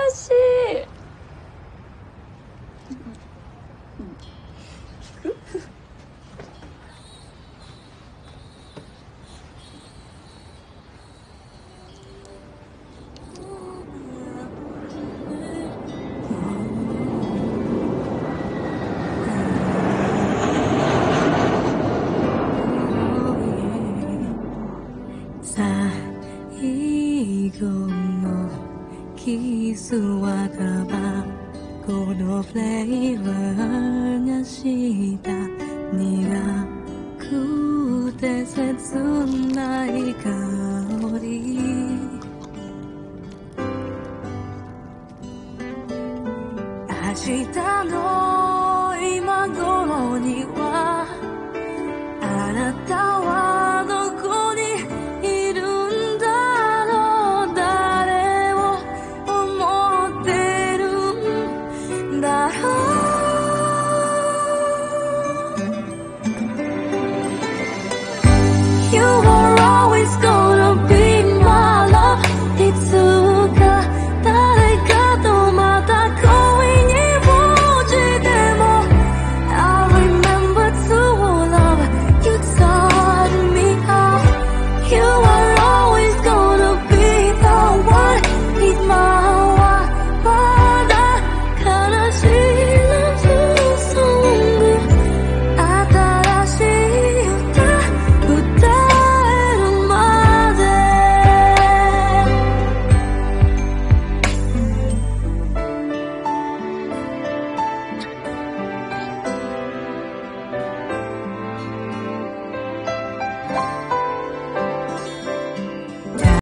しい。 最後のキスはタバコのフレーバーがした苦くて切ない香り。明日の今頃にはあなたは